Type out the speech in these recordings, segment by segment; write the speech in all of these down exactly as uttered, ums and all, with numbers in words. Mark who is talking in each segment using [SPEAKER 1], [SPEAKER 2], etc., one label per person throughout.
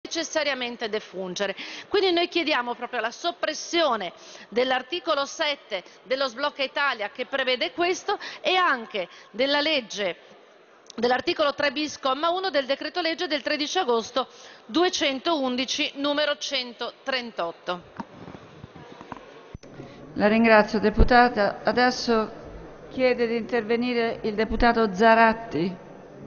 [SPEAKER 1] necessariamente defungere. Quindi noi chiediamo proprio la soppressione dell'articolo sette dello sblocca Italia che prevede questo e anche della legge dell'articolo tre bis comma uno del decreto legge del tredici agosto duecentoundici numero centotrentotto.
[SPEAKER 2] La ringrazio deputata. Adesso chiede di intervenire il deputato Zaratti.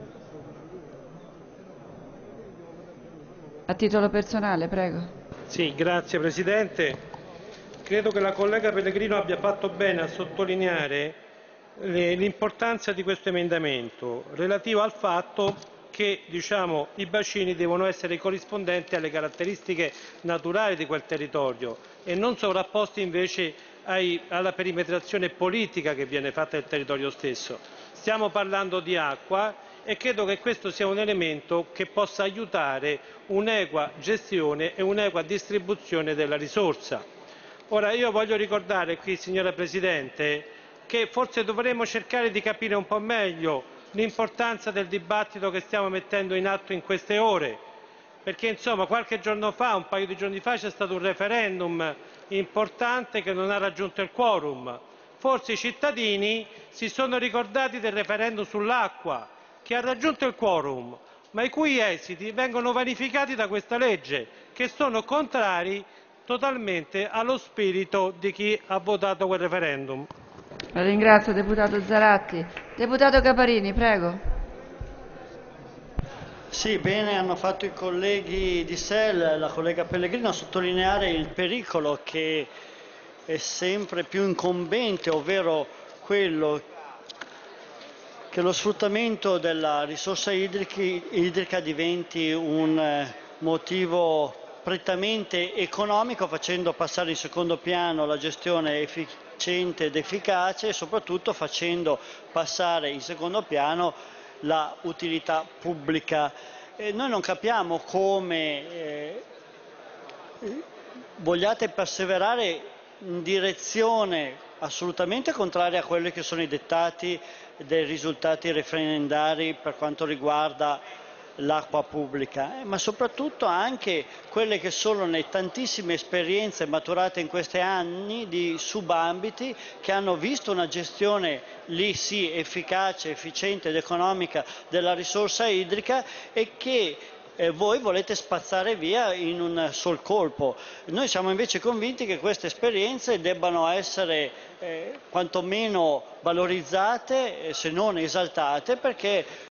[SPEAKER 2] A titolo personale, prego.
[SPEAKER 3] Sì, grazie Presidente. Credo che la collega Pellegrino abbia fatto bene a sottolineare l'importanza di questo emendamento relativo al fatto che diciamo, i bacini devono essere corrispondenti alle caratteristiche naturali di quel territorio e non sovrapposti invece ai, alla perimetrazione politica che viene fatta del territorio stesso. Stiamo parlando di acqua e credo che questo sia un elemento che possa aiutare un'equa gestione e un'equa distribuzione della risorsa. Ora io voglio ricordare qui, signora Presidente, che forse dovremmo cercare di capire un po' meglio l'importanza del dibattito che stiamo mettendo in atto in queste ore, perché insomma qualche giorno fa, un paio di giorni fa, c'è stato un referendum importante che non ha raggiunto il quorum. Forse i cittadini si sono ricordati del referendum sull'acqua, che ha raggiunto il quorum, ma i cui esiti vengono vanificati da questa legge, che sono contrari totalmente allo spirito di chi ha votato quel referendum.
[SPEAKER 2] La ringrazio, deputato Zaratti. Deputato Caparini, prego.
[SPEAKER 4] Sì, bene hanno fatto i colleghi di S E L, la collega Pellegrino, a sottolineare il pericolo che è sempre più incombente, ovvero quello che lo sfruttamento della risorsa idrica diventi un motivo prettamente economico, facendo passare in secondo piano la gestione efficiente ed efficace e soprattutto facendo passare in secondo piano la utilità pubblica. E noi non capiamo come eh, vogliate perseverare in direzione assolutamente contraria a quelli che sono i dettati dei risultati referendari per quanto riguarda l'acqua pubblica, eh, ma soprattutto anche quelle che sono le tantissime esperienze maturate in questi anni di subambiti che hanno visto una gestione lì sì efficace, efficiente ed economica della risorsa idrica e che Eh, voi volete spazzare via in un sol colpo. Noi siamo invece convinti che queste esperienze debbano essere eh, quantomeno valorizzate, eh, se non esaltate, perché